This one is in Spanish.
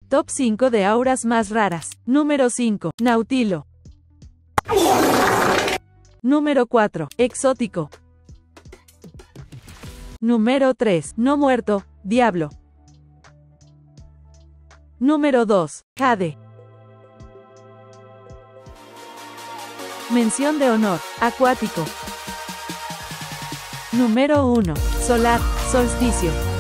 Top 5 de auras más raras. Número 5. Nautilo. Número 4. Exótico. Número 3. No muerto, diablo. Número 2. Jade. Mención de honor. Acuático. Número 1. Solar, solsticio.